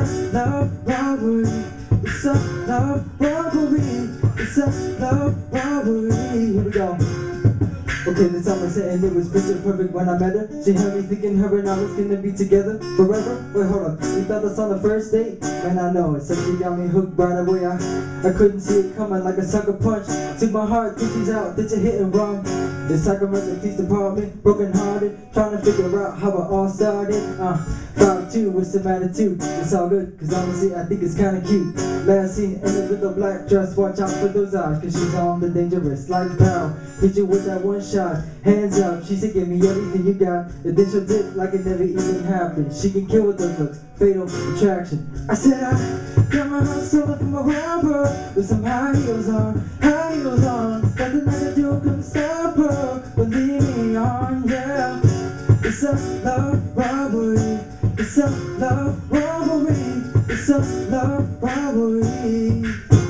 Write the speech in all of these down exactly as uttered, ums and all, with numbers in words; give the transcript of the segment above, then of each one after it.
a love robbery. It's a love robbery. It's a love robbery. Here we go. Okay, the time I said and it was picture perfect when I met her. She had me thinking her and I was gonna be together forever. Wait, hold up, you thought that's on the first date? Man, I know it, so she got me hooked right away. I, I couldn't see it coming like a sucker punch. Took my heart, think she's out, did you hit and run? It's like I'm at the police department, broken hearted, trying to figure out how it all started. Uh, five two with some attitude, it's all good, cause honestly I think it's kinda cute. Last scene in a little black dress, watch out for those eyes, cause she's on the dangerous, like pow. Hit you with that one shot, hands up, she said give me everything you got. And then she'll dip like it never even happened. She can kill with those looks, fatal attraction. I said I got my heart stolen from a robber, with some high heels on, high heels on. Nothing I can do can stop her, believe me on, yeah. It's a love robbery, it's a love robbery, it's a love robbery.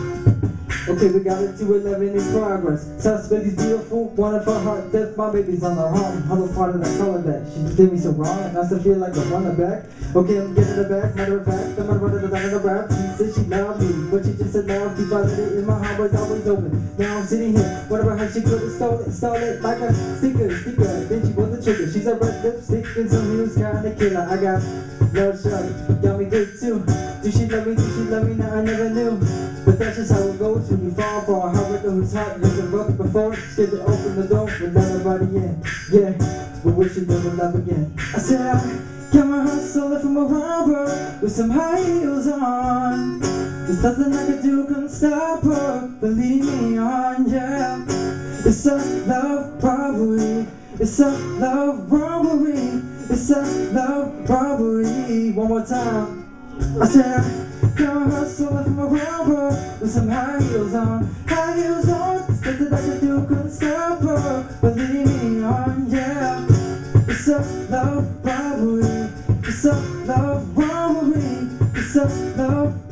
Okay, we got it to eleven in progress. Suspect is beautiful, one of her heart death. My baby's on the run. I'm a part of that color that she did me so wrong, and I still feel like I want her back. Okay, I'm getting her back. Matter of fact, I'm gonna run it down in the rap. She said she loved me, but she just said now she found it in my heart was always open. Now I'm sitting here, whatever how she could have stole it, stole it like a sticker, sticker. Then she pulled the trigger. She's a red lipstick and some heels kinda killer. I got love shot, got me good too. Do she love me? Do she love me? Now I never knew. But that's just how it goes when you fall for a heartbreaker who's hot. Never broke before, scared to open the door with nobody in. Yeah, but wish you never love again. I said I got my heart stolen from a robber with some high heels on. There's nothing I could do can stop her, believe me on, yeah. It's a love robbery, it's a love robbery, it's a love robbery. One more time. I said I got my heart stolen from a robber with some high heels on, high heels on. There's nothing I could do couldn't stop her, believe me on, yeah. It's a love robbery, it's a love robbery, it's a love